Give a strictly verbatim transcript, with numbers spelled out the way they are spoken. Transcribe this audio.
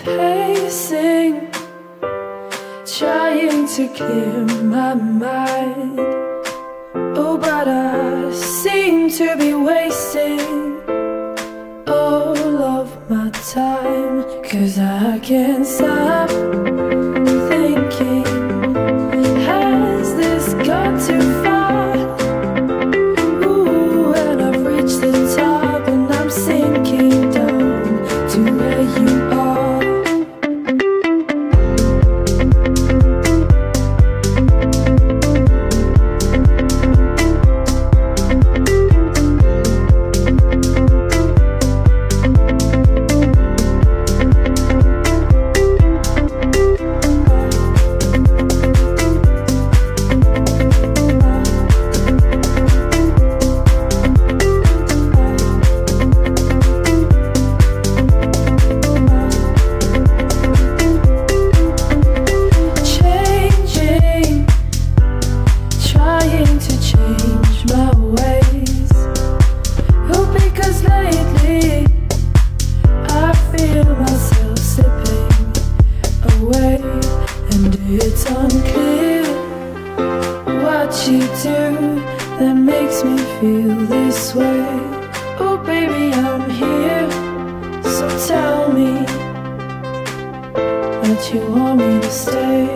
pacing, trying to clear my mind. Oh, but I seem to be wasting all of my time, 'cause I can't stop thinking, has this got too far? Ooh, and I've reached the top and I'm sinking down to where you are. It's unclear what you do that makes me feel this way. Oh baby, I'm here, so tell me that you want me to stay.